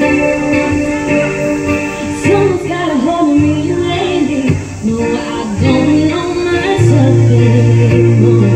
Someone's gotta hold me lately. No, I don't know myself anymore.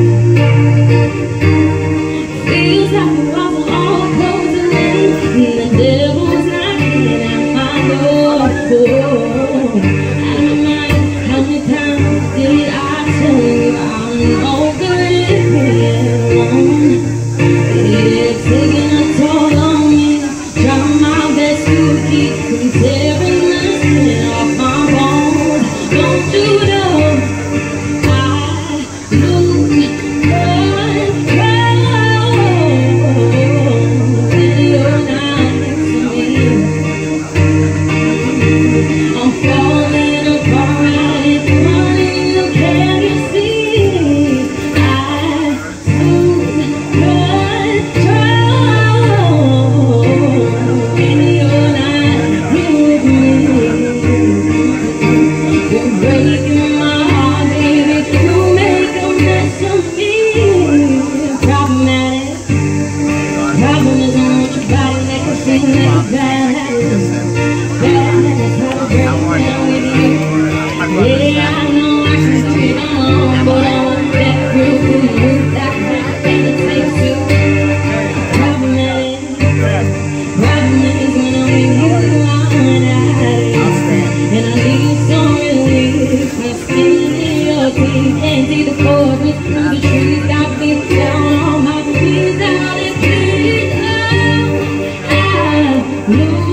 Feels like the walls are all closing in, and the devil's knocking at my door. Out of my mind, how many times did I tell you I'm no good at being alone? It's taking a toll on me, trying my best to keep from tearing the skin off my bones. Don't you know I lose control when you're not next to me? I'm falling apart, it's funny, can't you see? I lose control when you're not with me. You're breaking my heart, baby, you make a mess of me. Problematic. Problem is I want your body like a thing like a bad habit. Bad habits, how to break down with you. Yeah, I know I should stay alone, but I won't let through you. That kind of thing that takes you. Problematic. Problem is when I'm with you, I'm an addict. And I need some relief. My skin in your teeth, can't see the forest through the trees. Got me down on my knees, out and please. I lose